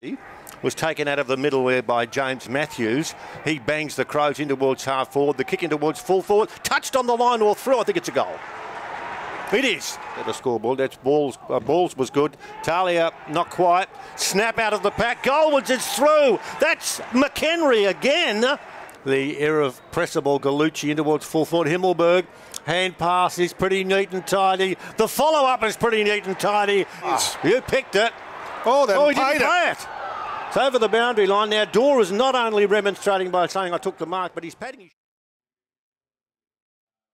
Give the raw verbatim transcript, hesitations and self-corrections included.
Was taken out of the middle there by James Matthews. He bangs the Crows in towards half forward. The kick in towards full forward. Touched on the line or through. I think it's a goal. It is. At the scoreboard. That's Balls. Uh, Balls was good. Talia, not quite. Snap out of the pack. Goalwards, it's through. That's McHenry again. The irrepressible Gallucci in towards full forward. Himmelberg. Hand pass is pretty neat and tidy. The follow-up is pretty neat and tidy. Oh. You picked it. Oh, they oh, he didn't played play it. it. It's over the boundary line. Now, Dora is not only remonstrating by saying I took the mark, but he's patting his...